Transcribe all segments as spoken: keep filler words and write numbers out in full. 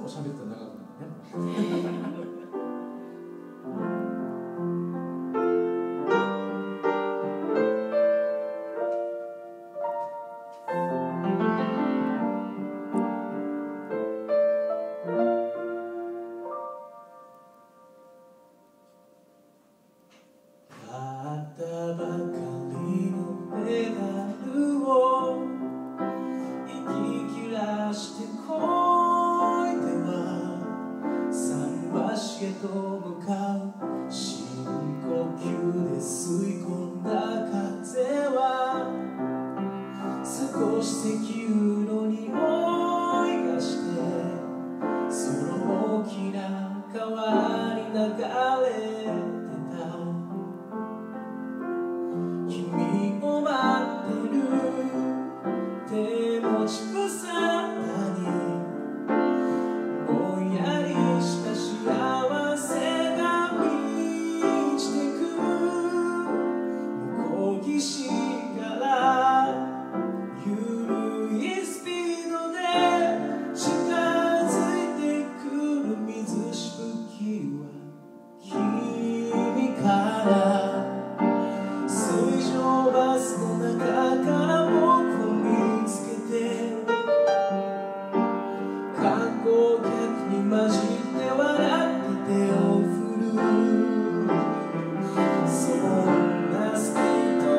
喋ってたら長くなるね。 と向かう深呼吸で吸い込んだ風は少し石油の匂いがしてその大きな川に流れてた君を待ってる手持ち無沙汰にぼんやりした幸せ岸からゆるいスピードで近づいてくる水しぶきは君から水上バスの中から僕を見つけて観光客に混じって笑って手を振るそんなスピード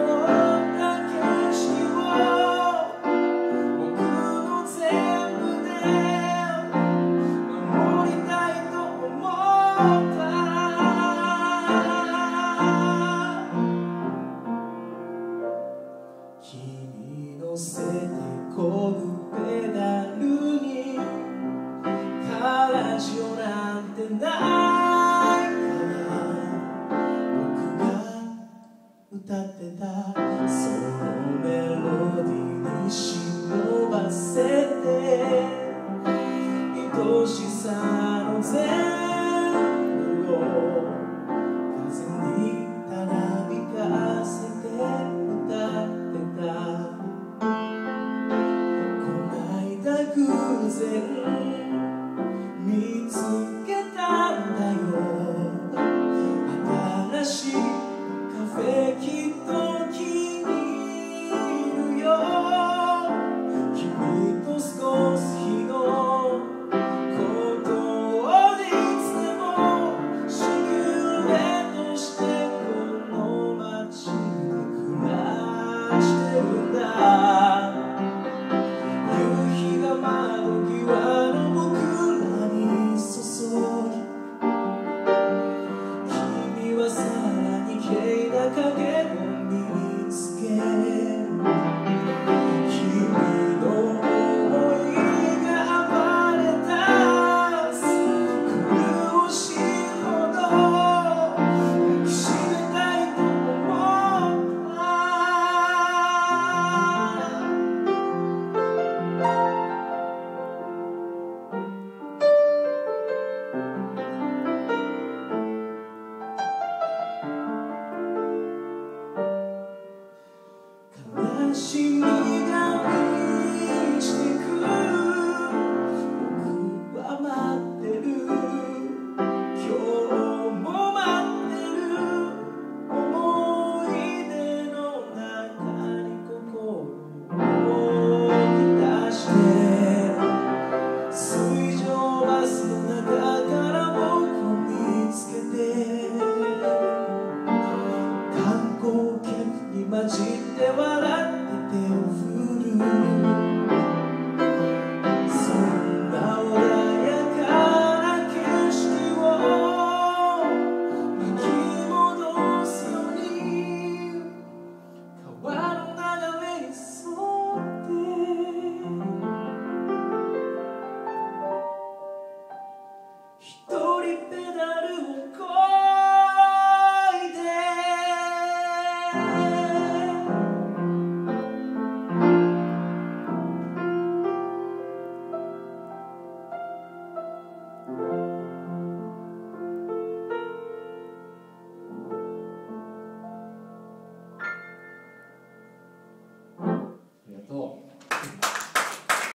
君乗せてこぐペダルにカラジオなんてないから僕が歌ってたそのメロディーに忍ばせて愛しさの全部を風にたなびかせて歌ってたこないだ偶然